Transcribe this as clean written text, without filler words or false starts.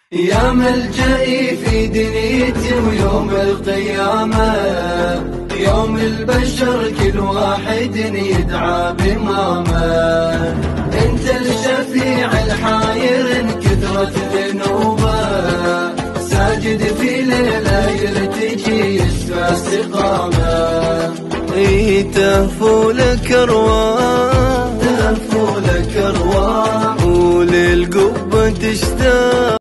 يا ملجئي في دنيتي ويوم القيامة، يوم البشر كل واحد يدعى بإمامه. انت الشفيع الحاير كثرة ذنوبه، ساجد في ليلة يرتجي يشفى استقامة. تهفو لك أرواح، تهفو لك أرواح وللقبة تشتاق.